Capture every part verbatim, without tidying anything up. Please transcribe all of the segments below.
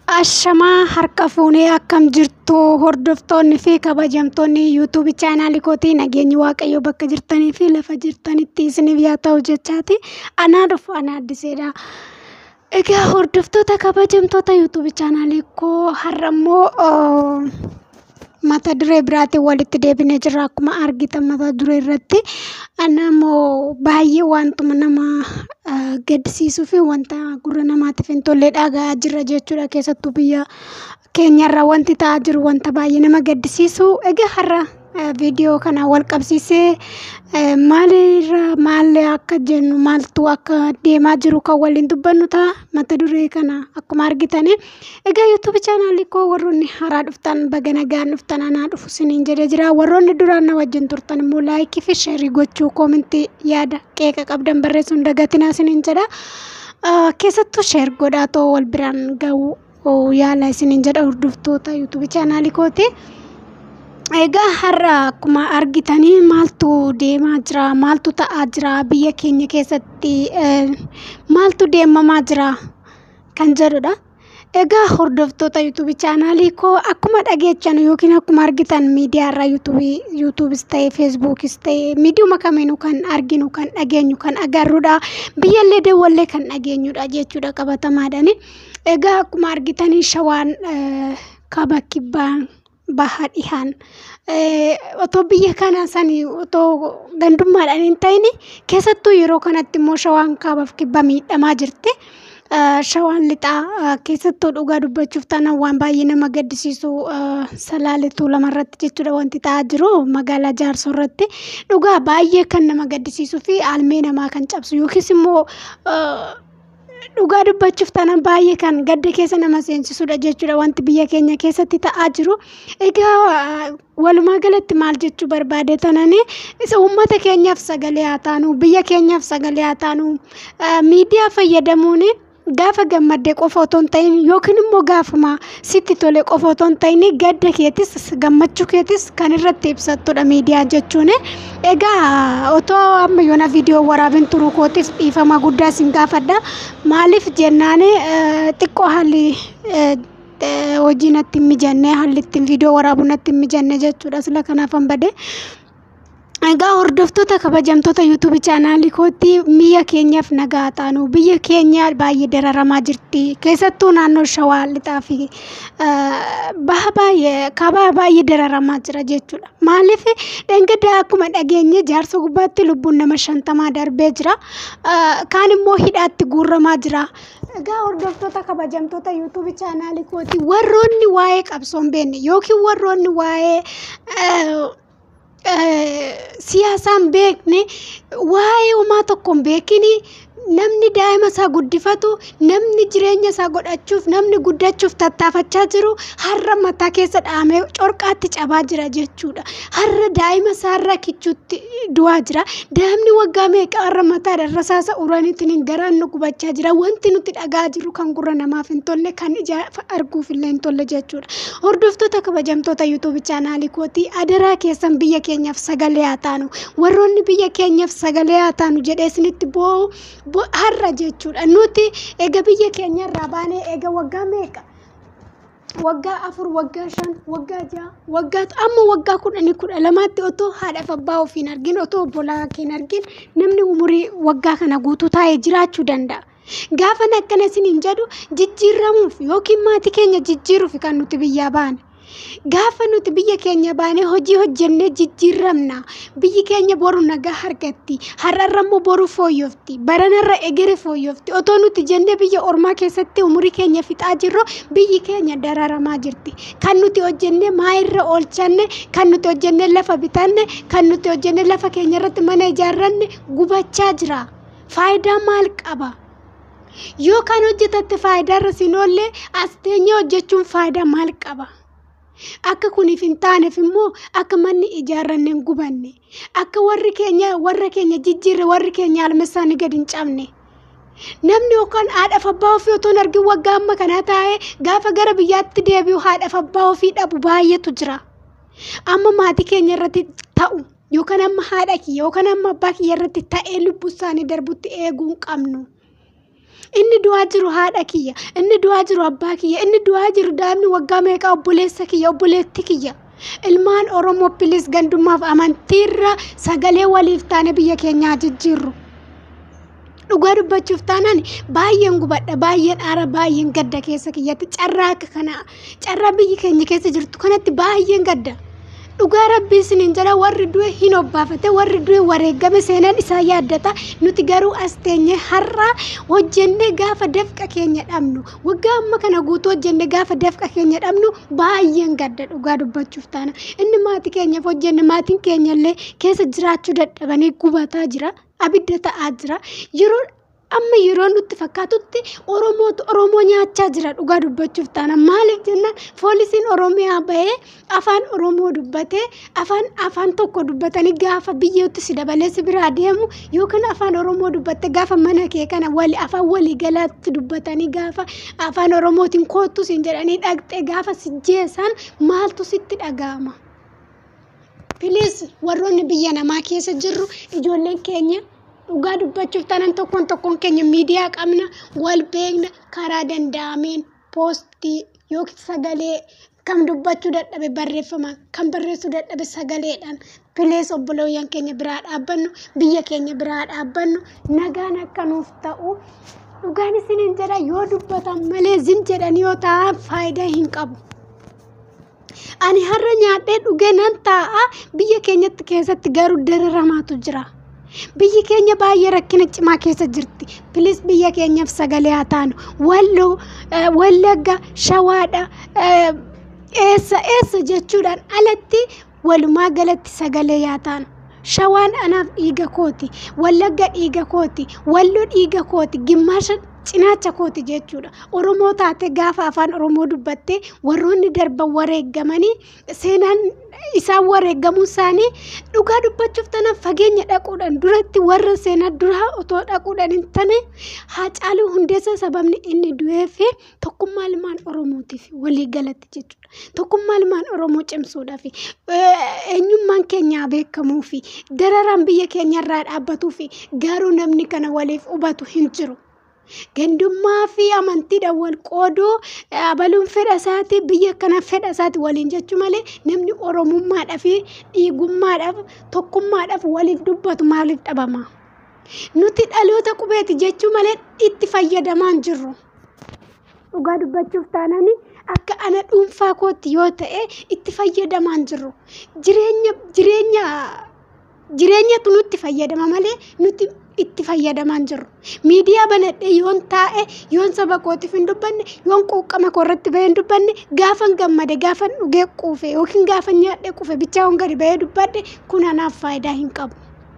Ashamaa harka fuunee akkam jirtu hordoftoonni fi kabajamtoonni YouTube channel kootii nageenyi waaqayyo bakka jirtanii fi lafa jirtanitti isiniif yaa ta'u jechaati. Anaa dhufu anaa addiseedha. Egaa hordoftoota kabajamtoota YouTube channel koo har'ammoo mata duree biraatiin walitti deebinee jirra akkuma argitan mata duree irratti anamoo baay'ee wantuma nama gaddisiisuu fi wanta gurra namaatiif hin tolle dhagaa jirra jechuudha. Keessattuu biyya keenyarra wanti ta'aa jiru wanta baay'ee nama gaddisiisu. Egaa har'a viidiyoo kana wal qabsiisee maalirra maal akka jennu maaltu akka deemaa jiru kan waliin dubbannu ta'a. Mata duree kana akkuma argitan egaa YouTube channel koo warroonni haaraa dhuftan baga nagaan dhuftan anaa dhufu isiniin jedhee jira. Warroonni duraan na wajjin turtan immoo laayikii fi sheerii gochuu koomentii yaada qeeqa qabdan barreessuu hin dagatinaa isiniin jedha. Keessattuu sheer godhaatoo wal biraan ga'uu yaala isiniin jedha hordoftoota YouTube channel kooti. Egaa har'a akkuma argitanii maaltu deemaa jira maaltu ta'aa jira biyya keenya keessatti maaltu deemamaa jira kan jedhudha. Egaa hordoftoota YouTube channel koo akkuma dhageechan yookiin akkuma argitan miidiyaa irraa YouTube YouTube's ta'e Facebook's ta'e miidiyuma kamiinuu kan arginu kan dhageenyu kan agarrudha. Biyyallee deewwallee kan dhageenyudha jechuudha qabatamaadhaan. Egaa akkuma argitanii shawaan kaaba kibbaan baha dhihaan otoo biyya kana sanii otoo gandummaadhaan hin ta'in keessattuu yeroo kanatti immoo shawaan kaabaaf kibba miidhamaa jirti. Shawaan lixaa keessattuu dhugaa dubbachuuf taanaan waan baay'ee nama gaddisiisu salaaleetu lamarratti jechuudha wanti ta'aa jiru magaalaa Jaarsoo irratti dhugaa baay'ee kan nama gaddisiisuu fi aalmee namaa kan cabsu yookiis immoo dhugaa dubbachuuf taanaan baay'ee kan gadda keessa nama seensisudha jechuudha wanti biyya keenya keessatti ta'aa jiru. Egaa walumaa galatti maal jechuu barbaade tanani isa uummata keenyaaf sagalee haa taanu biyya keenyaaf sagalee haa taanu miidiyaa fayyadamuun gaafa gammadde qofa otoo hin ta'in yookiin immoo gaafuma sitti tole qofa otoo hin ta'in gadda keetis gammachuu keetis kan irratti ibsattudha miidiyaa jechuun. Egaa otoo amma yoona viidiyoo waraabin turuu kootiif dhiifama guddaa sin gaafadha. Maaliif jennaan xiqqoo haalli hojii natti hin mijanne haalli ittiin viidiyoo waraabuu natti hin mijanne jechuudha sila kanaafan bade. Egaa hordoftoota kabajamtoota YouTube channel kootti biyya keenyaaf nagaa taanu biyya keenya baay'ee dararamaa jirti keessattuu naannoo shawaa lixaa fi baha baay'ee kaaba baay'ee dararamaa jira jechuudha. Maaliif dhangaddaa akkuma dhageenye Jaarsoo gubbaatti lubbuun nama shantamaa darbee jira kaan immoo hidhaatti guurramaa jira. Egaa hordoftoota kabajamtoota YouTube channel kootti warroonni waa'ee qabsoo hin beekne yookiin warroonni waa'ee siyaasaan beekne waa'ee uumaa tokko hin beekini namni daa'ima isaa guddifatu namni jireenya isaa godhachuuf namni guddachuuf tattaafachaa jiru har'a mataa keessa dhaamee corqaatti cabaa jira jechuudha. Har'a daa'ima isaa irra kichuutti du'aa jira. Daa'imni waggaa meeqa har'a mataa darrasaasa uraniitiin hin garaan nu gubachaa jira. Wanti nuti dhagaa jiru kan gurra namaaf hin tolle kan ija arguuf illee hin tolle jechuudha. Hordoftoota kabajamtoota YouTube channel kootii adaraa keessan biyya keenyaaf sagalee haa taanu warroonni biyya keenyaaf sagalee haa taanu jedhee isinitti boo'u har'a jechuudha. Nuti eega biyya keenya irraa baanee eega waggaa meeqa waggaa afur waggaa shan waggaa ja'a waggaa amma waggaa kudhanii kudha lamaatti otoo haadhaaf abbaa ofii hin argin otoo obbolaa kee hin argin namni umurii waggaa kana guutuu taa'ee jiraachuu danda'a. Gaafa akkana isiniin jedhu jijjiiramuuf yookiin maatii keenya jijjiiruuf kan nuti biyyaa baane. Gaafa nuti biyya keenya baanee hojii hojjennee jijjiiramna biyyi keenya boru nagaa argatti har'arra immoo boru fooyyofti baranarra egere fooyyofti otoo nuti jennee biyya ormaa keessatti umurii keenya fixaa jirru biyyi keenya dararamaa jirti. Kan nuti hojjennee maayirra oolchanne kan nuti hojjennee lafa bitanne kan nuti hojjennee lafa keenya irratti mana ijaarranne gubachaa jira. Faayidaa maal qaba? Yoo kan hojjetatte faayidaarra siin oolle as teenyee hojjechuun faayidaa maal qaba? Akka kuniif hin taaneef immoo akka manni ijaarranne hin gubanne akka warri keenya warra keenya jijjiirre warri keenya almeessaanii gad hin cabne namni yookaan haadhaaf abbaa ofii otoo hin argin waggaa amma kanaa taa'ee gaafa gara biyyaatti deebi'u haadhaaf abbaa ofii dhabu baay'eetu jira. Amma maatii keenya irratti ta'u yookaan amma haadha kiyya yookaan amma abbaa kiyya irratti ta'ee lubbuu isaanii darbutti eeguu hin qabnu. inni du'aa jiru haadha kiyya, inni du'aa jiru abbaa kiyya, inni du'aa jiru daa'imni waggaa meeqaa obboleessa kiyya, obboleetti kiyya. Ilmaan Oromoo bilis gandummaaf amantiirra sagalee waliif taane biyya keenyaa jijjiirru. Dhugaa dubbachuuf taanaan baay'een gubadha, baay'een aara, baay'een gadda keessa kiyyatti carraa akka kana carraa biyyi keenya keessa jirtu kanatti baay'een gadda. Dhugaa rabbii isiniin jedha warri du'e hin obbaafate, warri du'e wareegame seenaan isaa yaaddata. Nuti garuu as teenye har'a hojjennee gaafa dafqa keenya dhabnu, waggaa amma kana guutuu hojjennee gaafa dafqa keenya dhabnu baay'een gadda dhugaa dubbachuuf taana. Inni maatii keenyaaf hojjenne maatiin keenyallee keessa jiraachuu dadhabanii gubataa jira. Abidda ta'aa jira. Yeroo amma yeroo nutti fakkaatutti Oromootu Oromoo nyaachaa jira dhugaa dubbachuuf taana. Maaliif jennaan poolisiin Oromiyaa bahee afaan Oromoo dubbatee afaan afaan tokko dubbatanii gaafa biyyootti si dabalee si biraa deemu yookaan afaan Oromoo dubbatte gaafa mana kee kana wali afaan walii galaatti dubbatanii gaafa afaan Oromootiin kootu siin jedhanii dhaqxee gaafa si jeesan maaltu sitti dhaga'ama? Please warroonni biyya namaa keessa jirru ijoolleen keenya dhugaa dubbachuuf taanaan tokkoon tokkoon keenya miidiyaa qabna, wal beekna, karaa danda'ameen poostii yookiin sagalee kam dubbachuu dadhabe barreeffama, kan barreessuu dadhabe sagaleedhaan. Please obbolooyyan keenya biraa dhaabbannu, biyya keenya biraa dhaabbannu, nagaan akka nuuf ta'u. Dhugaan isiniin jedha yoo dubbatan malee zin jedhanii yoo ta'an faayidaa hin qabu. Ani har'a nyaadhee dhugee nan taa'a biyya keenyatti keessatti garuu dararamaatu jira. Biyyi keenya baay'ee rakkina cimaa keessa jirti. Please biyya keenyaaf sagalee haa taanu. Walloo, Wallagga, Shawaadha, eessa eessa jechuudhaan alatti walumaa galatti sagalee haa taanu. Shawaan anaaf dhiiga kooti, Wallagga dhiiga kooti, Walloo dhiiga kooti, Gimmaasha cinaacha kooti jechuudha. Oromoo taate gaafa afaan Oromoo dubbatte warroonni darban wareegamanii seenaan isaan wareegamuu isaanii dhugaa dubbachuuf tanan fageenya dhaquudhaan duratti warra seenaa duraa otoo dhaquudhaan hin taane Haacaaluu Hundeessaa sababni inni du'eef tokkummaa ilmaan Oromootiif walii galatti jechuudha. Tokkummaa ilmaan Oromoo cimsuudhaaf eenyummaan keenyaa beekamuu fi dararaan biyya keenyarraa dhaabbatuu fi garuu namni kana waliif hubatu hin jiru. Gandummaa fi amantiidhaan wal qooduu abaluun fedha isaati biyya kana fedha isaati waliin jechuu malee namni Oromummaadhaa fi dhiigummaadhaaf tokkummaadhaaf waliif dubbatu maaliif dhabama? Nuti dhaloota qubeeti jechuu malee itti fayyadamaa hin jirru. Dhugaa dubbachuuf taanaan akka ana dhuunfaa kootti yoo ta'e itti fayyadamaa hin jirru. Jireenya jireenya jireenyatu nutti fayyadama malee nuti itti fayyadamaa hin jirru. Miidiyaa banadhee yoon taa'e yoon saba kootiif hin dubbanne yoon quuqqama koorratti bahee hin dubbanne gaafan gammade gaafan dhugee quufe yookiin gaafan nyaadhee quufe bichaa hon gadi bahee dubbadhe kun anaaf faayidaa hin qabu.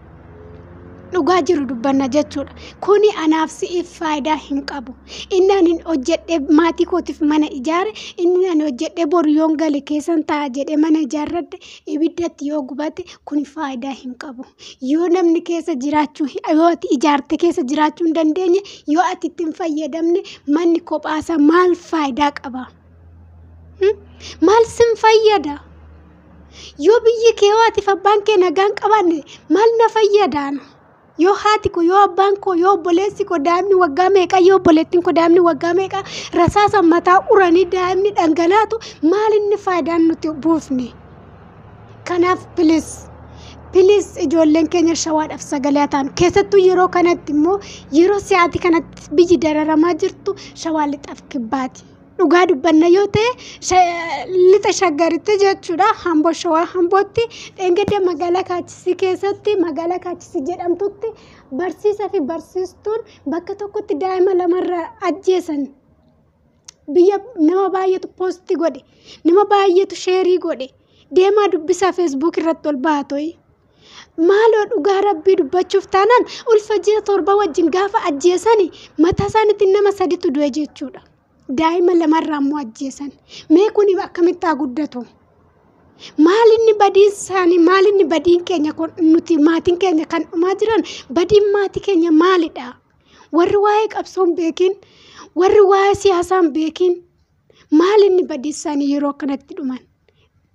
Dhugaa jiru dubbanna jechuudha. Kuni anaaf si'iif faayidaa hin qabu. Inni ani hojjedhee maatii kootiif mana ijaare, inni ani hojjedhee boru yoon gale keessan ta'a jedhee mana ijaarradhe ibiddatti yoo gubate kuni faayidaa hin qabu. Yoo namni keessa jiraachuu yoo ati ijaarte keessa jiraachuu hin dandeenye yoo ati itti hin fayyadamne manni kophaasa maal faayidaa qaba? Maal sin fayyada? Yoo biyyi kee yoo ati abbaan kee nagaan qabanne maal na fayyadaan? Yoo haati ko yoo abbaan ko yoo obboleessi ko daa'imni waggaa meeqa yoo obboleettiin ko daa'imni waggaa meeqa rasaasa mataa uranii daa'imni dhangalaatu maal inni faayidaan nuti buufne? Kanaaf please please ijoolleen keenya shawaadhaaf sagalee haa taanu. Keessattuu yeroo kanatti immoo yeroo si'aati kanatti biyyi dararamaa jirtu shawaa lixaaf kibbaati. Dhugaa dubbanna yoo ta'e lixa shaggaritti jechuudha. Hamboo shawaa hambootti dheengadda magaalaa Kaachisii keessatti magaalaa Kaachisii jedhamtutti barsiisaa fi barsiistuun bakka tokkotti daa'ima lamarraa ajjeesan. Biyya nama baay'eetu poostii godhe, nama baay'eetu sheerii godhe, deemaa dubbisaa feesbuuk irratti ol baatoi. Maaloo dhugaa rabbii dubbachuuf taanaan ulfa ji'a torba wajjin gaafa ajjeesani mataa isaaniitiin nama saditu du'e jechuudha. Daa'ima lamarraa immoo ajjeesan. Mee kuni akkamitti haa guddatu? Maalinni badiin isaanii maalinni badiin keenya nuti maatiin keenya kan dhumaa jiran badiin maatii keenya maalidha? Warri waa'ee qabsoon beekin, warri waa'ee siyaasaan beekin maalinni badiin isaanii yeroo kanatti dhuman?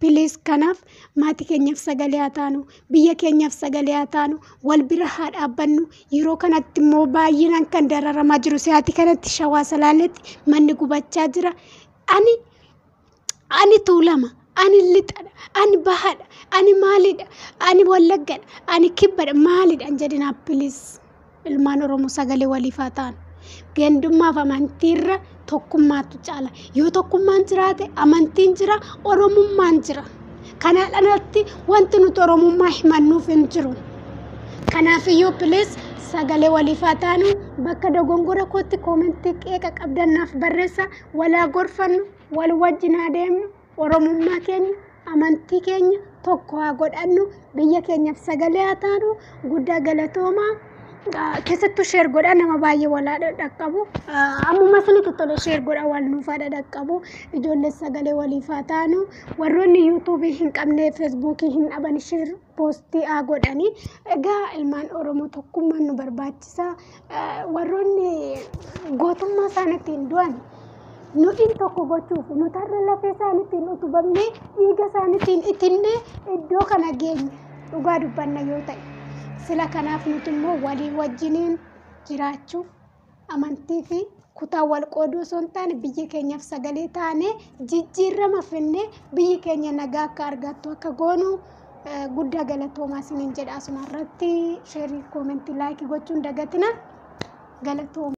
Please kanaaf maatii keenyaaf sagalee haa taanu, biyya keenyaaf sagalee haa taanu, wal bira haa dhaabbannu. Yeroo kanatti immoo baay'inaan kan dararamaa jiru sa'aatii kanatti Shawaa Salaaleetti manni gubachaa jira. Ani ani Tuulama, ani Lixadha, ani Bahadha, ani maalidha, ani Wallaggadha, ani Kibbadha maalidha hin jedhinaa please. Ilmaan Oromoo sagalee waliif haa taanu. Gandummaaf amantiirra tokkummaatu caala. Yoo tokkummaan jiraate amantiin jira, Oromummaan jira. Kanaadhaanatti wanti nuti Oromummaa himannuuf hin jiru. Kanaafiyyuu please sagalee waliif haa taanu. Bakka dogongora kootti koomentii qeeqa qabdannaaf barreessa. Walaa gorfannu, wal wajjin haa deemnu. Oromummaa keenya, amantii keenya tokko haa godhannu. Biyya keenyaaf sagalee haa taanu. Guddaa galatoomaa. Keessattuu sheer godhaa nama baay'ee walaa dhaqqabu. Ammuma sanitti tole sheer godhaa wal nuufaa dhaqqabu. Ijoollee sagalee waliif haa taanu. Warroonni yuutuubii hin qabne feesbuukii hin dhaban sheer poostii haa godhanii. Egaa ilmaan Oromoo tokkummaan nu barbaachisa. Warroonni gootummaa isaaniitiin du'an nutiin tokko gochuuf nutarra lafee isaaniitiin utubamnee dhiiga isaaniitiin itinnee iddoo kana geenye dhugaa dubbanna yoo ta'e. Sila kanaaf nuti immoo walii wajjiniin jiraachuuf amantii fi kutaa wal qooduu osoo hin taane biyya keenyaaf sagalee taanee jijjiirama finnee biyyi keenya nagaa akka argattu akka goonu guddaa galatoomaa isiniin jedha. Asumarratti sheerii koomentii laayikii gochuun dagatina galatooma.